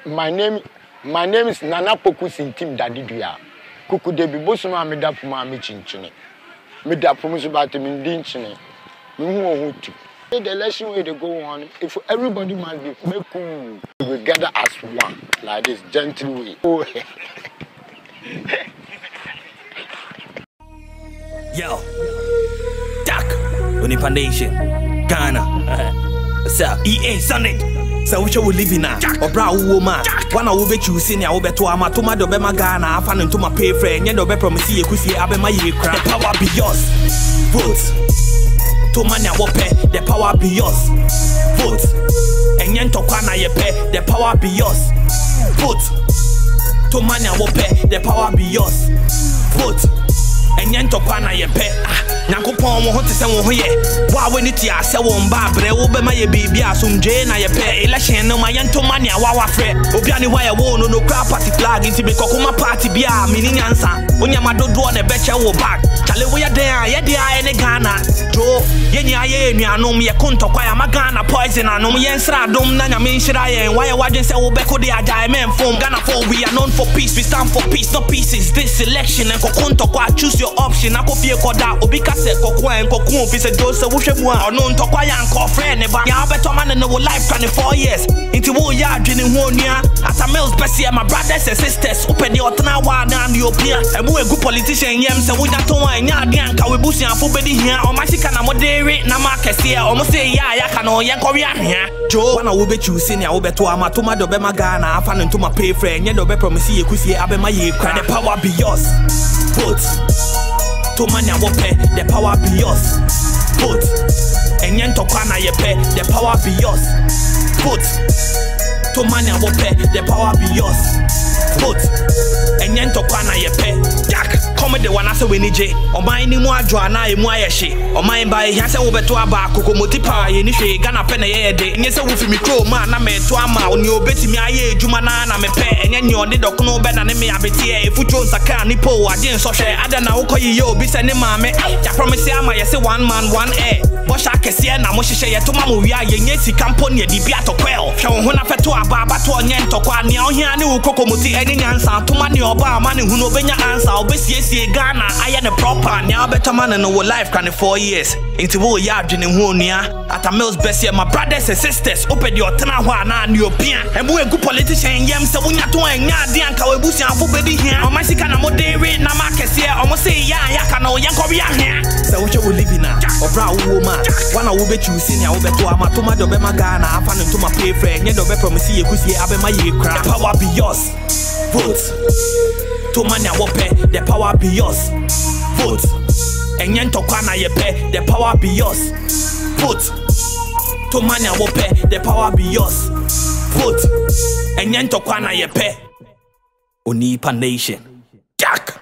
My name is Nana Pokusin Tim Daddy Dua. Kuku debi bosuma me da puma me chinchine. Me da puma so ba me dinchine. Me hu ohutu. The election way to go on, if everybody must be cool, we will gather as one, like this gentle way. Oh. Yo, Dak, Oniipa Nation, Ghana, what's up? EA Sunday. So which will live in a or brow woman. One I will bet you senior, I will bet to Amatoma do Bema Ghana, I found into my pay friend, yet do be promise you could see Abema ye cry. The power be yours. Vote. To mania wope, the power be yours. Vote. And yen to kwana ye pay, the power be yours. Vote. To mania wope, the power be yours. Vote. And yen to kwana ye pay. Nankopon wo hote se wo ho ye wa weni ti ase wo mba bre wo be ma ye bibia asomdwe na ye pe election no ma yento mania wa frɛ obi ani wa ye wo no kra party flag nti be kokoma party bia mini nyansa onyama dodo na be che wo back chale wo ye den a ye de a ne Ghana jo ye nya ye nuanom ye kontokwa ya magana poison anom ye nsra dom na nyame nhira ye wa ye wadwen se wo be ko de agya men form Ghana for we are known for peace, we stand for peace, no pieces. This election and kokontokwa choose your option akofie koda obi se kokwa en kokun fi se do se wo hwemu a ono ntokwa ya nko friend ba ya beto man no life 24 years inti wo ya adwene ho onua ata males best my brothers and sisters open the otna wa na Ethiopia emu egu politician yem se wo nyato an nya ade anka we busuafo bedi hia o masika na modere na makese o mo se ya ka no yen kɔwe ahia jo wana wo be choose ne wo beto amatoma do be magana afa no ntoma pay friend nye do be promise ye kusie abema ye kra the power be yours. Vote. To mania wope, the power be yours. Vote. And yen to kwana ye pe, the power be yours. Vote. To mania wope, the power be yours. Vote. And yen to kwana ye pe. Jack, come the one ase we ni je. O man ni mu adwo ana e mu ayehye. O man ba e hia se wo beto aba kokomoti pa ye ni hwe Ghana pe na ye de. Nye se wo fi mi kro ma na me to ama oni obetimi aye edwuma na me pe. Enye nye oni dokono be na ne me abeti e fucho nsaka ni po ade nso hwe ada na wo koyi ye obi se ne maame. Ya promise ama ye se one man one air. Bo sha kese na mo hyehyɛ ye to ma mo wi aye nye sika mpo ne di bia to kwel. Hwe wo ho na feto aba to onye ntokwa ne ohia ne wo kokomoti enye nyansa to ma ne oba ama ne hu no obenya ansa obesiesie Ghana aye ne proper ne abeta man no wo life kan 4 years inti wo ya adwene ho onua ata males best my brothers and sisters open the otna ho ana Ethiopia emu egu politician yem se wo nyato anya ade anka we busuafo bedi hia o masika na modere na makese o mo se ya ka no yen kɔwe ahia se wo hwe wo live na obra wo ma wana wo be choose ne wo beto amatoma do be magana afa no ntoma pay friend nye do be promise ye kusie abema ye kra the power be yours. Vote. To mania wope, the power be yours. Vote. And yen to kwana ye pe, the power be yours. Vote. To mania wope, the power be yours. Vote. And yen to kwana ye pe. Oniipa Nation. Jack.